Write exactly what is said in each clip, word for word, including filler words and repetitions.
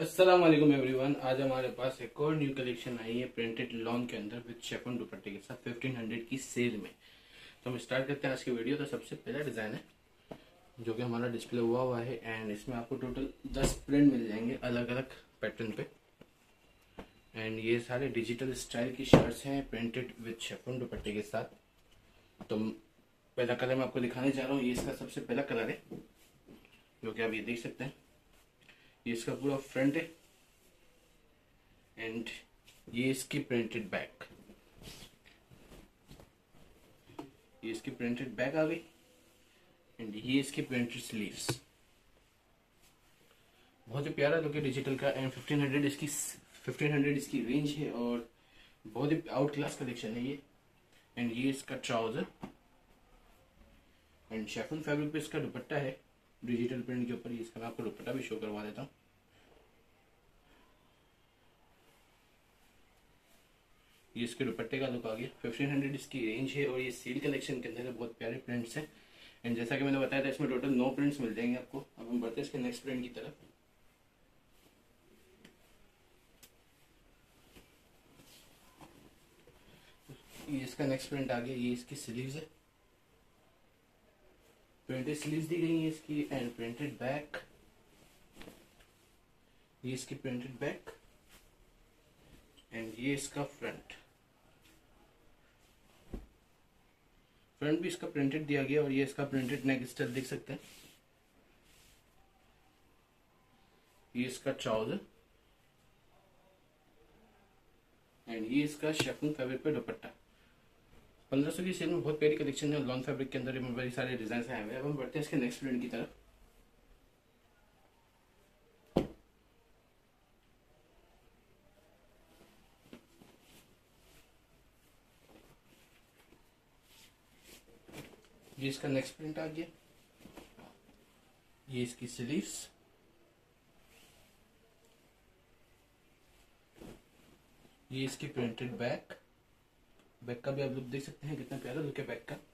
अस्सलाम वालेकुम एवरीवन। आज हमारे पास एक और न्यू कलेक्शन आई है प्रिंटेड लॉन के अंदर विद शिफॉन दुपट्टे के साथ फिफ्टीन हंड्रेड की सेल में। तो हम स्टार्ट करते हैं आज की वीडियो। तो सबसे पहला डिजाइन है जो कि हमारा डिस्प्ले हुआ हुआ है एंड इसमें आपको टोटल दस प्रिंट मिल जाएंगे अलग अलग पैटर्न पे। एंड ये सारे डिजिटल स्टाइल की शर्ट्स हैं प्रिंटेड विद शिफॉन दुपट्टे के साथ। तो पहला कलर मैं आपको दिखाने जा रहा हूँ। ये इसका सबसे पहला कलर है जो कि आप ये देख सकते हैं। ये इसका पूरा फ्रंट है एंड ये इसकी प्रिंटेड बैक, ये इसकी प्रिंटेड बैक आ गई एंड ये इसकी प्रिंटेड स्लीव्स। बहुत ही प्यारा लुक है डिजिटल का एंड फिफ्टीन हंड्रेड इसकी फिफ्टीन हंड्रेड इसकी रेंज है और बहुत ही आउट क्लास कलेक्शन है ये। एंड ये इसका ट्राउजर एंड शिफॉन फैब्रिक पे इसका दुपट्टा है डिजिटल प्रिंट के ऊपर। इसका मैं आपको दुपट्टा भी शो करवा देता हूँ। ये इसके दुपट्टे का लुक आ गया। फिफ्टीन हंड्रेड इसकी रेंज है और ये सील कलेक्शन के अंदर बहुत प्यारे प्रिंट्स हैं। एंड जैसा कि मैंने बताया था इसमें टोटल नौ प्रिंट्स मिल जाएंगे आपको। अब हम बढ़ते हैं इसके नेक्स्ट प्रिंट की तरफ। ये इसका नेक्स्ट प्रिंट आ गया। ये इसकी स्लीव्स है, प्रिंटेड स्लीव्स दी गई है इसकी एंड प्रिंटेड बैक। ये इसकी प्रिंटेड बैक एंड ये इसका फ्रंट। फ्रंट भी इसका प्रिंटेड दिया गया और ये इसका प्रिंटेड नेक स्टाइल देख सकते हैं। ये इसका ट्राउजर एंड ये इसका शिफॉन फैब्रिक पे दुपट्टा। पंद्रह सौ की सेल में बहुत प्यारी कलेक्शन है। लॉन फैब्रिक के अंदर बड़ी सारे डिजाइन आए हुए हैं। अब हम बढ़ते हैं इसके नेक्स्ट प्रिंट की तरफ। ये इसका नेक्स्ट प्रिंट आ गया। ये इसकी स्लीव्स, ये इसकी प्रिंटेड बैक। बैक का भी आप लुक देख सकते हैं कितना प्यारा लुक है बैक का।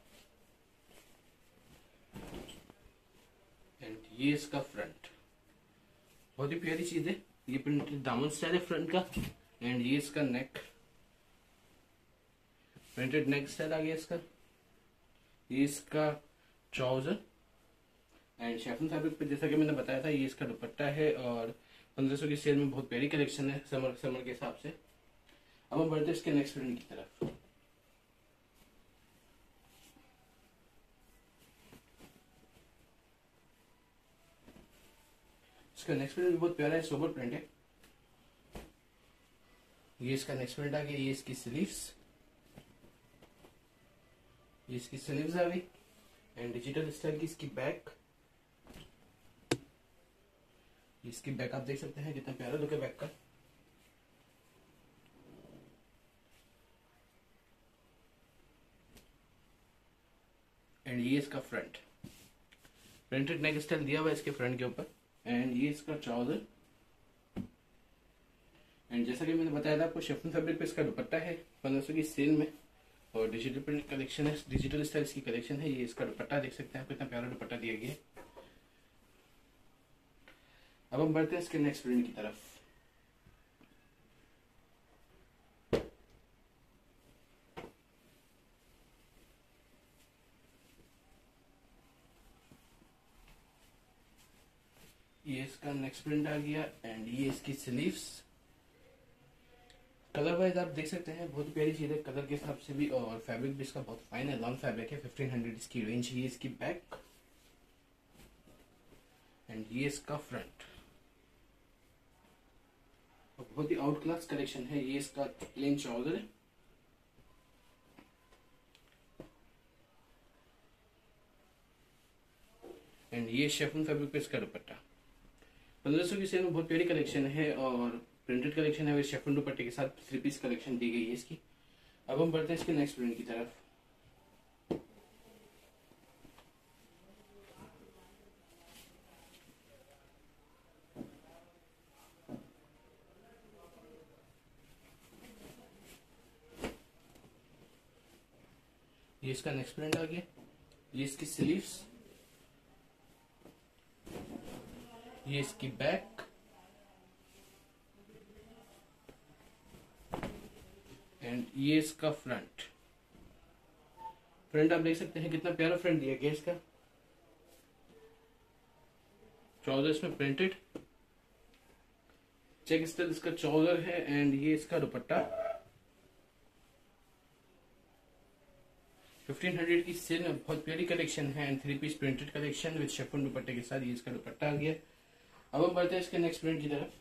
एंड ये इसका फ्रंट, बहुत ही प्यारी चीज है। ये प्रिंटेड दामन स्टाइल है फ्रंट का एंड ये इसका नेक, प्रिंटेड नेक स्टाइल आ गया इसका। ये इसका ट्राउजर एंड शिफॉन फैब्रिक पे जैसा कि मैंने बताया था ये इसका दुपट्टा है और पंद्रह सौ की सेल में बहुत प्यारी कलेक्शन है समर समर के हिसाब से। अब हम बढ़ते हैं इसके नेक्स्ट प्रिंट की तरफ। इसका नेक्स्ट प्रिंट भी बहुत प्यारा है, सोबर प्रिंट है। ये इसका नेक्स्ट प्रिंट आ गया। ये इसकी स्लीव्स, ये इसकी स्लीव्स आ गई एंड डिजिटल स्टाइल की इसकी बैक। इसकी बैक आप देख सकते हैं कितना प्यारा लुक है बैक का। एंड ये इसका फ्रंट, प्रिंटेड नेक स्टाइल दिया हुआ है इसके फ्रंट के ऊपर एंड ये इसका ट्राउजर। एंड जैसा कि मैंने बताया था आपको शिफॉन फैब्रिक पे इसका दुपट्टा है पंद्रह सौ की सेल में और डिजिटल प्रिंट कलेक्शन है, डिजिटल स्टाइल की कलेक्शन है। ये इसका दुपट्टा देख सकते हैं आप कितना प्यारा दुपट्टा दिया गया है। अब हम बढ़ते हैं इसके नेक्स्ट प्रिंट की तरफ। ये इसका नेक्स्ट प्रिंट आ गया एंड ये इसकी स्लीव्स। कलर वाइज आप देख सकते हैं बहुत प्यारी चीज है कलर के हिसाब से भी और फैब्रिक भी इसका बहुत फाइन है, लॉन फैब्रिक है। फिफ्टीन हंड्रेड इसकी रेंज है। ये इसकी बैक एंड ये इसका फ्रंट। बहुत ही आउट क्लास कलेक्शन है। ये इसका प्लेन ट्राउजर है एंड ये शिफॉन फैब्रिक पे इसका दुपट्टा। पंद्रह सौ की सेल में बहुत प्यारी कलेक्शन है और प्रिंटेड कलेक्शन है। शिफॉन दुपट्टे के साथ थ्री पीस कलेक्शन दी गई है इसकी। अब हम बढ़ते हैं इसके नेक्स्ट प्रिंट की तरफ। ये इसका नेक्स्ट प्रिंट आ गया। ये इसकी स्लीव्स, ये इसकी बैक एंड ये इसका फ्रंट फ्रंट आप देख सकते हैं कितना प्यारा फ्रंट दिया गया इसका। ट्राउजर इसमें प्रिंटेड चेक स्टाइल इसका ट्राउजर है एंड ये इसका दुपट्टा। फिफ्टीन हंड्रेड की सेल में बहुत प्यारी कलेक्शन है and three piece printed collection with chiffon दुपट्टे के साथ ये इसका दुपट्टा आ गया। अब हम बढ़ते हैं इसके नेक्स्ट प्रिंट की तरफ।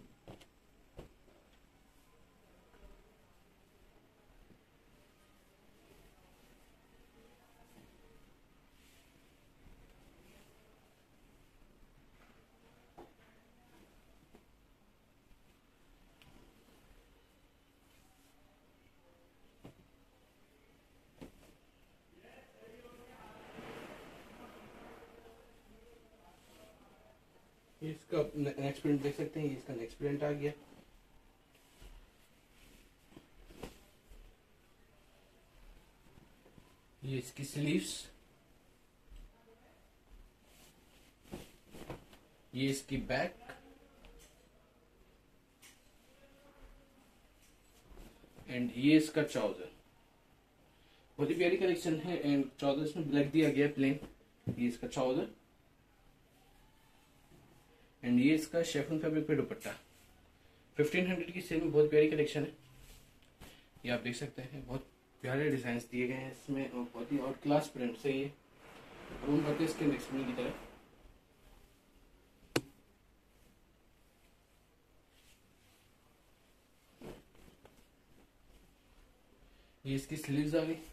इसका नेक्स्ट प्रिंट देख सकते हैं, ये इसका नेक्स्ट प्रिंट आ गया। ये इसकी स्लीव्स, ये इसकी बैक एंड ये इसका ट्राउजर। बहुत ही प्यारी कलेक्शन है एंड ट्राउजर इसमें ब्लैक दिया गया प्लेन। ये इसका ट्राउजर एंड ये इसका शिफॉन फैब्रिक पे दुपट्टा। फिफ्टीन हंड्रेड की सेल में बहुत प्यारी कलेक्शन है। ये आप देख सकते हैं बहुत प्यारे डिजाइन दिए गए हैं इसमें और बहुत ही आउट क्लास प्रिंट है ये। अब हम बढ़ते हैं इसके नेक्स्ट प्रिंट की तरफ। ये इसकी स्लीव्स आ गई,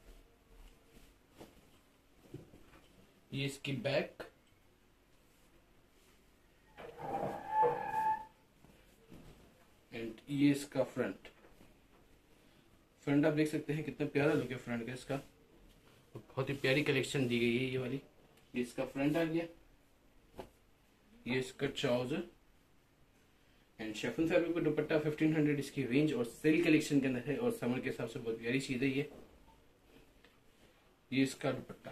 ये इसकी बैक एंड ये इसका फ्रंट। फ्रंट आप देख सकते हैं कितना प्यारा लुक है फ्रंट का इसका। बहुत ही प्यारी कलेक्शन दी गई है ये वाली। ये इसका फ्रंट आ गया, ये इसका ट्राउजर एंड शिफॉन फैब्रिक पे दुपट्टा। फिफ्टीन हंड्रेड इसकी रेंज और सेल कलेक्शन के अंदर है और समर के हिसाब से बहुत प्यारी चीज है ये। ये इसका दुपट्टा।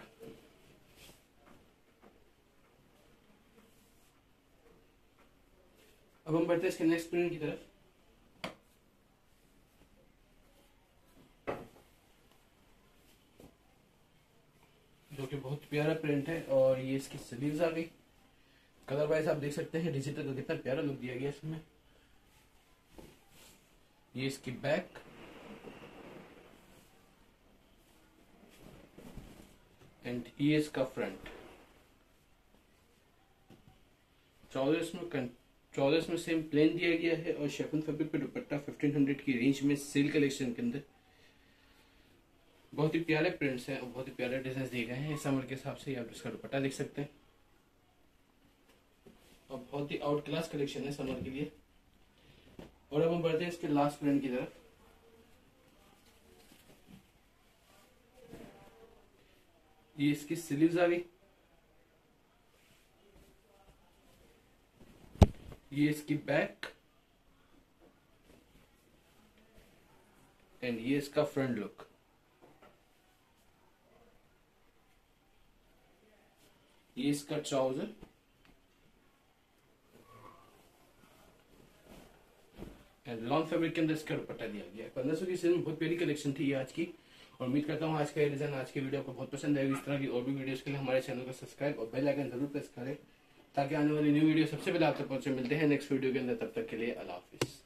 अब हम बढ़ते हैं इसके नेक्स्ट प्रिंट की तरफ। जो कि बहुत प्यारा प्रिंट है और ये इसकी स्लीव्स आ गई। कलर वाइज आप देख सकते हैं डिजिटल का कितना प्यारा लुक दिया गया इसमें। ये इसकी बैक एंड ये इसका फ्रंट। ट्राउजर इसमें ट्राउजर इसमें सेम प्लेन दिया गया है और शिफॉन फैब्रिक पे दुपट्टा। फिफ्टीन हंड्रेड की रेंज में सेल कलेक्शन के अंदर बहुत ही प्यारे प्रिंट्स हैं और बहुत ही प्यारे डिजाइन दिए गए हैं समर के हिसाब से। आप इसका दुपट्टा देख सकते हैं और बहुत ही आउट क्लास कलेक्शन है समर के लिए। और अब हम बढ़ते हैं इसके लास्ट प्रिंट की तरफ। ये इसकी स्लीव्स आ गई, ये इसकी बैक एंड ये इसका फ्रंट लुक। ये इसका ट्राउजर एंड लॉन्ग फैब्रिक के अंदर इसका दुपट्टा दिया गया है। पंद्रह सौ की सेल में बहुत प्यारी कलेक्शन थी ये आज की और उम्मीद करता हूँ आज का ये डिजाइन आज की वीडियो आपको बहुत पसंद आएगी। इस तरह की और भी वीडियोस के लिए हमारे चैनल को सब्सक्राइब और बेल आइकन जरूर प्रेस करें ताकि आने वाली न्यू वीडियो सबसे पहले आप तक पहुंचे। मिलते हैं नेक्स्ट वीडियो के अंदर, तब तक के लिए अल्लाह हाफिज।